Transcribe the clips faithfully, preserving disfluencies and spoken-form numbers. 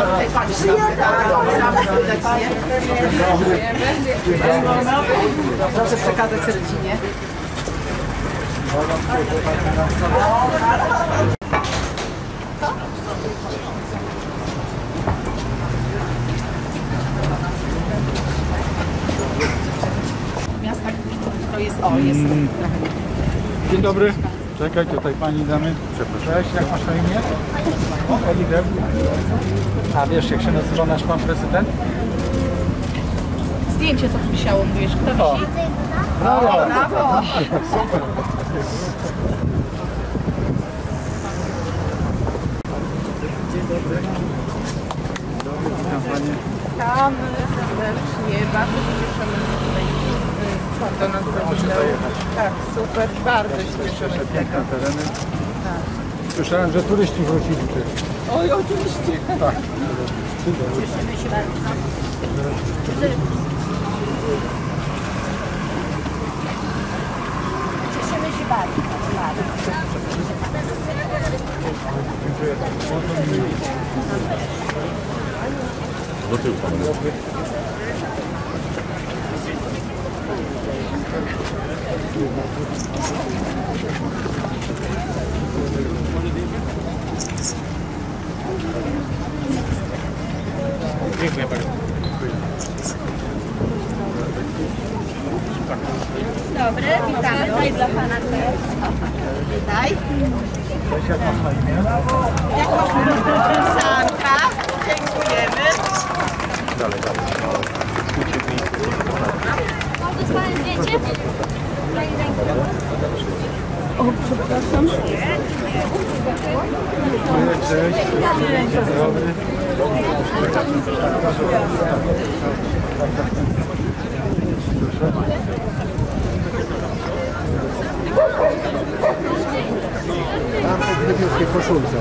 Pan przyjechał. Proszę przekazać rodzinie. Miasta to jest, o, jest mm. Dzień dobry. Czekaj, tutaj pani damy. Cześć, jak masz na imię? O, Oliver. A wiesz, jak się nazywa nasz pan prezydent? Zdjęcie, co wisiało, mówisz, kto wisi? Brawo! Brawo! Super! Dzień dobry. Dobry, witam panie. Witamy serdecznie, bardzo się cieszymy, że tutaj pan do nas zawitał. Tak, super, bardzo się cieszymy z tego. Tereny. Tak. Słyszałem, że turyści wrócili tutaj. Oj, oczywiście. Tak. Cieszymy się bardzo. Cieszymy się bardzo. Do tyłu pan. Dziękuję bardzo. Dobry, witamy. Tutaj dla pana też. Witaj. Cześć, jak masz na imię? Jak masz na imię? Sanka. Dziękujemy. Dalej, dalej. Mogę z panem zdjęcie? O, przepraszam. Cześć. Dzień dobry. Tam w niebieskie koszulce.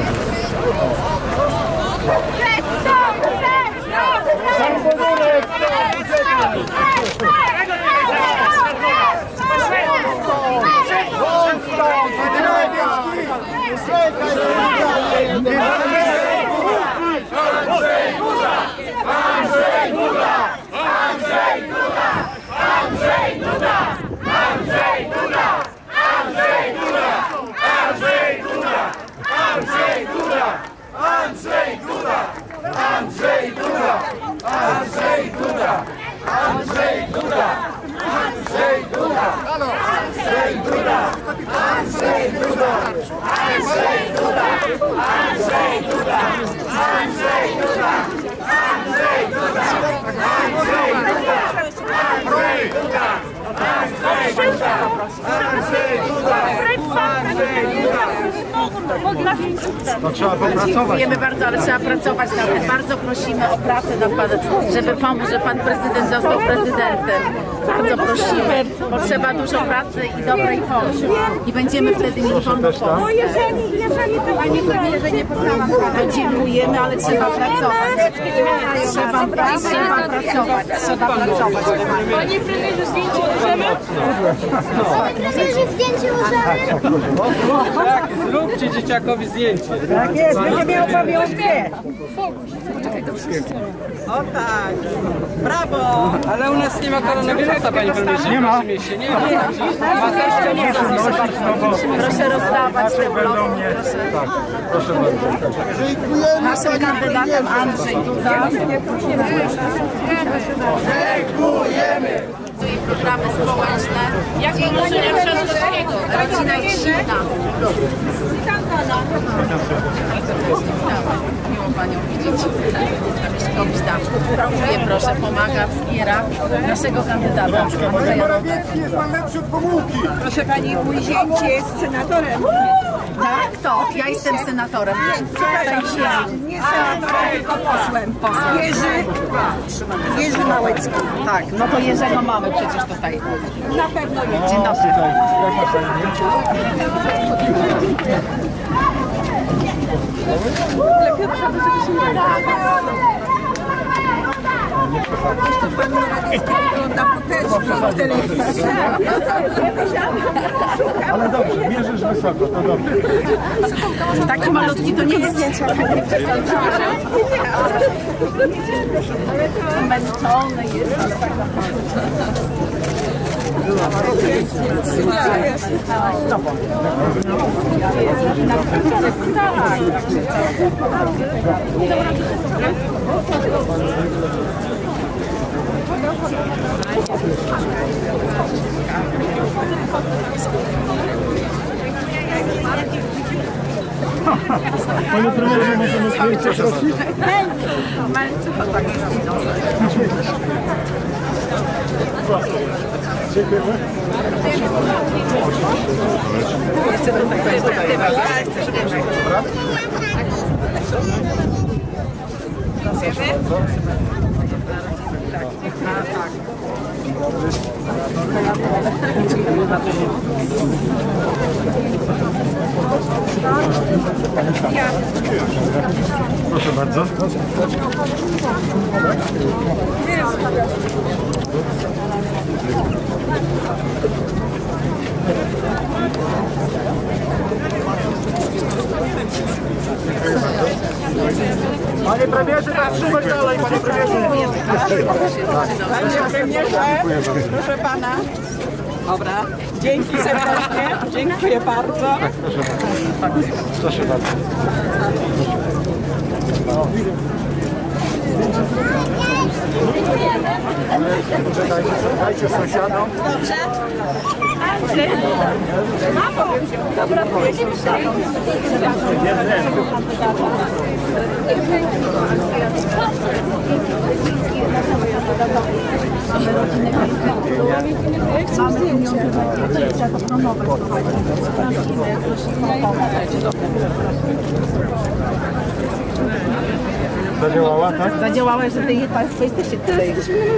No trzeba popracować. Dziękujemy bardzo, ale trzeba pracować nad tym. Bardzo prosimy o pracę nad panem, żeby pomóc, że pan prezydent został prezydentem. Bardzo prosimy. Potrzeba dużo pracy i dobrej woli. I będziemy wtedy mieli wolną Polskę. No jeżeli, jeżeli pani premierze nie poznałam pana. Dziękujemy, ale trzeba pracować. Trzeba, trzeba pracować. Trzeba pracować. Panie premierze, zdjęcie możemy? Panie premierze, zdjęcie możemy? Tak, zróbcie dzieciakowi zdjęcie. Tak jest, będzie miał pamiątkę. O tak, brawo! Ale u nas nie ma koronawirusa, panie premierze. Nie ma. Nie ma. Maseczkę nie ma. Proszę rozdawać te bloki. Tak, proszę bardzo. Naszym kandydatem Andrzej Duda. Dziękujemy! Programy społeczne. Jak rodzina Trzaskowskiego. Rodzina i silna. Miło panią widzieć. Komuś tam promuje, proszę, pomaga, wspiera naszego kandydata. Morawiecki jest pan lepszy od Gomułki. Proszę pani, mój zięć jest senatorem. Tak, to ja jestem senatorem. Nie senatorem, tylko posłem. Jerzy, Jerzy Małecki. Tak, no to Jerzego mamy przecież tutaj. Na pewno jest. Dzień dobry. Lepiej, żeby się nie Pan Morawiecki wygląda potężnie w telewizji. Ale dobrze, mierzysz wysoko, to dobrze. Taki malutki to nie jest zmęczony jest, ale tak Panie premierze, możemy zdjęcie prosić? Dziękujemy. Proszę bardzo. Panie premierze, tak trzymać dalej, panie premierze. Panie premierze, proszę pana. Dobra, dzięki serdecznie, dziękuję bardzo. Proszę bardzo. Poczekajcie, dajcie sąsiadom. Dobrze. Mamo! Dobra, Zadziałała, tak? zadziałała, że wy Państwo jesteście tutaj.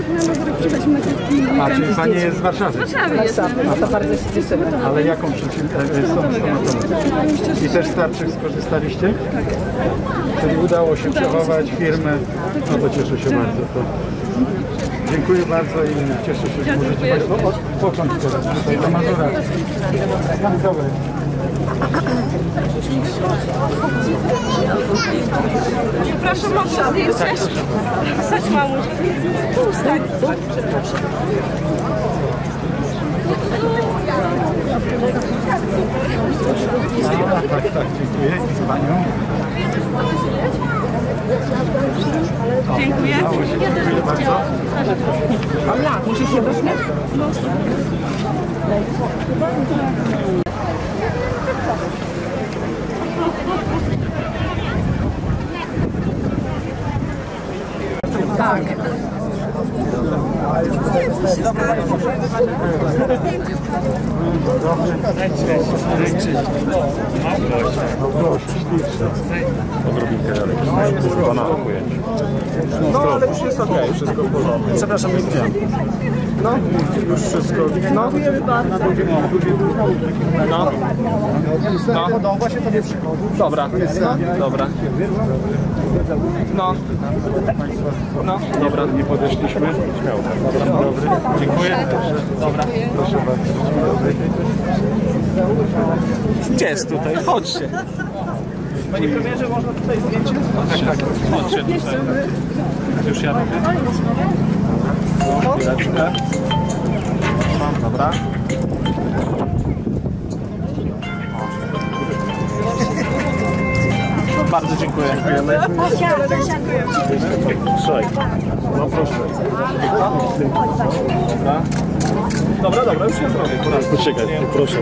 A, czyli Pani jest z Warszawy? No to bardzo się cieszymy. Ale jaką przeciwną? I też z tarczych skorzystaliście? Tak. Czyli udało się przechować firmę. No to cieszę się bardzo. To... Dziękuję bardzo i cieszę się, że możecie Państwo odpocząć teraz tutaj na Mazurach. Dobry. Przepraszam, może jesteś? Chodź, mamuś. Ustań. A, tak, tak, dziękuję. I z Panią. Dziękuję. Dziękuję bardzo. Paula, musisz się dośmiać. Tak. Odrobinkę dalej. Pana ujęć. No ale już jest okej, okay, wszystko w porządku. Przepraszam, nie widziałem. No, już wszystko. No, na drugie, na drugie, no. No. Podoba się tobie przychodu. Dobra, no. Dobra. No. No, dobra. Nie podeszliśmy. Śmiało. Dobra, dobry. Dziękuję. Dobra. Proszę bardzo. Gdzie jest tutaj? Chodźcie. Panie premierze, można tutaj zdjęcie? Tak, tak. Chodźcie tutaj. Już ja robię. Chwileczkę. Dobra. Bardzo dziękuję. Dziękujemy. Słuchaj. No proszę. Dobra. Dobra, dobra, już nie zrobię. Poczekaj, proszę.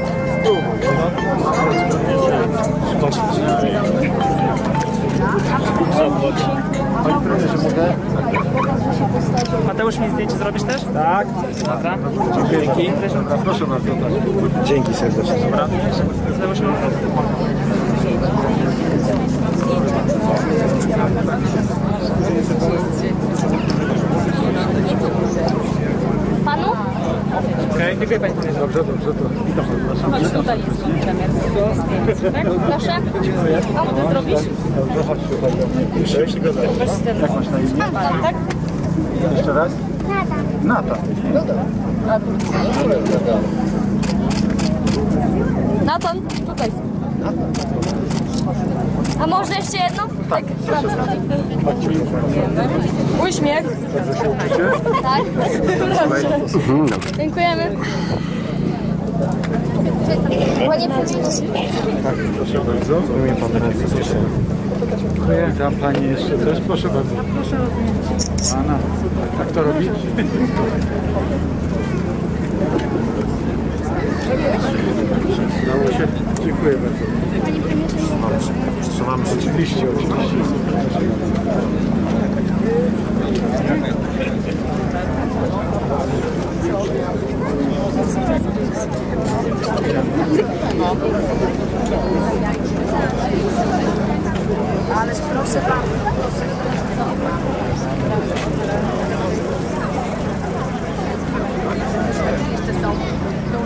Panie premierze, mogę? Mateusz, mi zdjęcie zrobisz też? Tak. Dobra. Dzięki. Dobra, proszę bardzo. Tak. Dzięki serdecznie. Dobra. Panu? Okej, dziękuję Pani. Dobrze, dobrze, to witam. Chodź, tutaj jest pan premier. Tak? Proszę. Dziękuję. A mogę zrobić? Dobrze, chodź tutaj. Już się przygotuję. Jak masz na imię? Tak? Jeszcze raz? Nata. Natan, tutaj. A można jeszcze jedno? Tak. Uśmiech. Tak. Dziękujemy. Panie prezesie. Tak, proszę bardzo. Umie pan ręce, proszę. Dziękuję. Witam pani jeszcze też. Proszę bardzo. Proszę odmienić. Pana. Tak to robi? Udało się. Dziękuję bardzo. Panie premierze. Przesuwamy się. Oczywiście, oczywiście. Ależ proszę bardzo. Jeszcze są do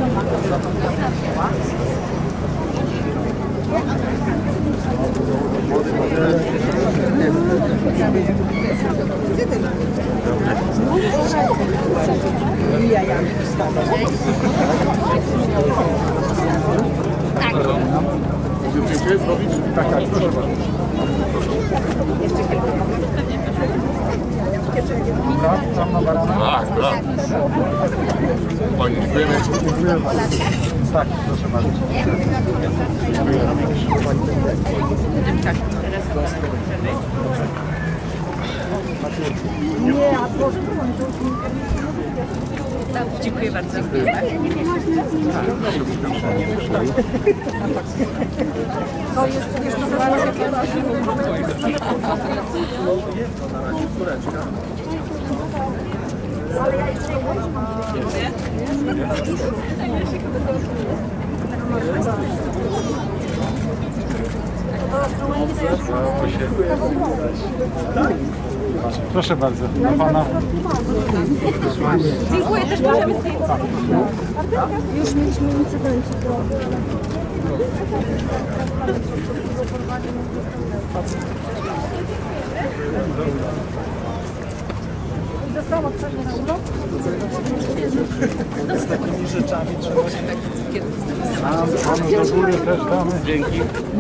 Tak, tak, proszę bardzo. Dobra, tam na barana. Tak, tak. Pani, dziękujemy. Dziękuję bardzo. Tak, proszę bardzo. Dziękuję bardzo. To jest jeszcze Proszę bardzo, dla pana. Dziękuję, też możemy z tej Już mieliśmy incydencik. Dostała przerwę na urlop? Z takimi rzeczami trzeba się A panu do góry też damy. Dzięki.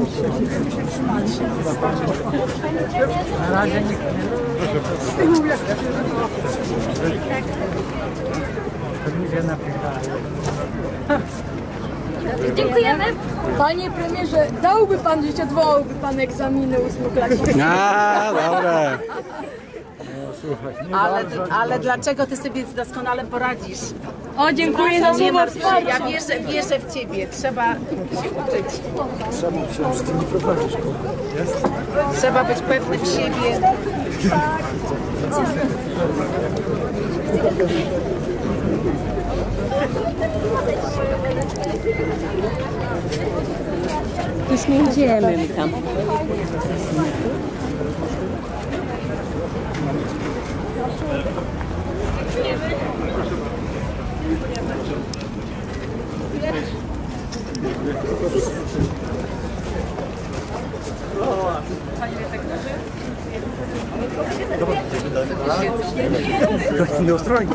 Na razie nikt nie. Proszę bardzo. Dziękujemy. Panie premierze, dałby pan, że odwołałby pan egzaminy ósmoklasisty? A, dobra. Słuchaj, nie Ale, bardzo, ale dlaczego ty sobie doskonale poradzisz? O, dziękuję za Nie słowo martw się, wsparcia. ja wierzę, wierzę w ciebie. Trzeba się uczyć. Trzeba się z tymi prowadzisz. Jest? Trzeba być pewnym siebie. Już nie idziemy tam. Nie ustrojki.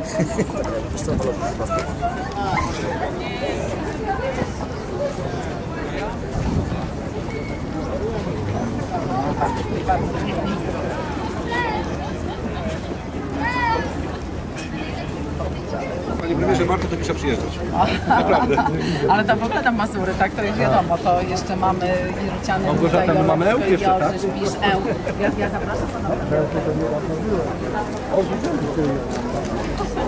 Panie premierze, warto do Pisza przyjeżdżać. Ale to w ogóle tam Mazury, tak? To już wiadomo, to jeszcze mamy Iruciany, Małgorzata, my mamy Ełk jeszcze, tak? Jorzysz, Bisz, Ełk. Ja, ja zapraszam pana.